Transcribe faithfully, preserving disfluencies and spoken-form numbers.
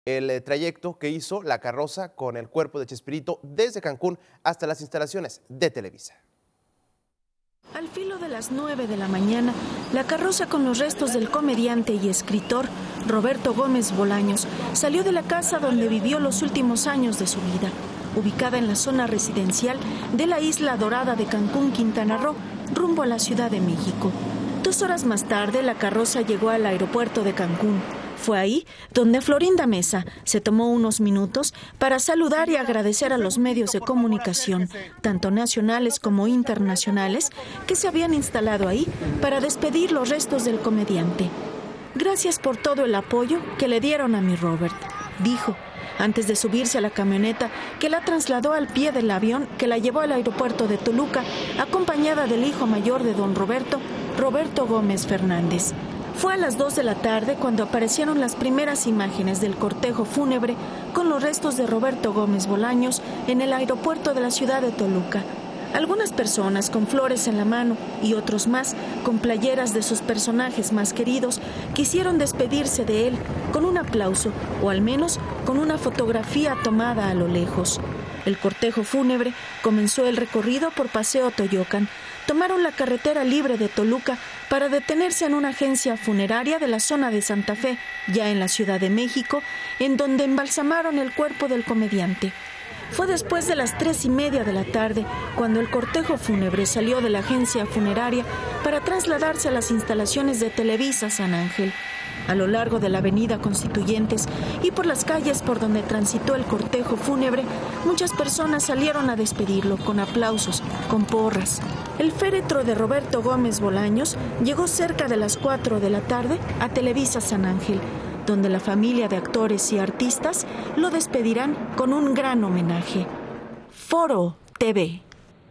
el trayecto que hizo la carroza con el cuerpo de Chespirito desde Cancún hasta las instalaciones de Televisa. Al filo de las nueve de la mañana, la carroza con los restos del comediante y escritor Roberto Gómez Bolaños salió de la casa donde vivió los últimos años de su vida, ubicada en la zona residencial de la Isla Dorada de Cancún, Quintana Roo, rumbo a la Ciudad de México. Dos horas más tarde, la carroza llegó al aeropuerto de Cancún. Fue ahí donde Florinda Mesa se tomó unos minutos para saludar y agradecer a los medios de comunicación, tanto nacionales como internacionales, que se habían instalado ahí para despedir los restos del comediante. Gracias por todo el apoyo que le dieron a mi Robert, dijo, antes de subirse a la camioneta que la trasladó al pie del avión que la llevó al aeropuerto de Toluca, acompañada del hijo mayor de don Roberto, Roberto Gómez Fernández. Fue a las dos de la tarde cuando aparecieron las primeras imágenes del cortejo fúnebre con los restos de Roberto Gómez Bolaños en el aeropuerto de la ciudad de Toluca. Algunas personas con flores en la mano y otros más con playeras de sus personajes más queridos quisieron despedirse de él con un aplauso o al menos con una fotografía tomada a lo lejos. El cortejo fúnebre comenzó el recorrido por Paseo Toyocan. Tomaron la carretera libre de Toluca para detenerse en una agencia funeraria de la zona de Santa Fe, ya en la Ciudad de México, en donde embalsamaron el cuerpo del comediante. Fue después de las tres y media de la tarde cuando el cortejo fúnebre salió de la agencia funeraria para trasladarse a las instalaciones de Televisa San Ángel. A lo largo de la avenida Constituyentes y por las calles por donde transitó el cortejo fúnebre, muchas personas salieron a despedirlo con aplausos, con porras. El féretro de Roberto Gómez Bolaños llegó cerca de las cuatro de la tarde a Televisa San Ángel, donde la familia de actores y artistas lo despedirán con un gran homenaje. Foro T V.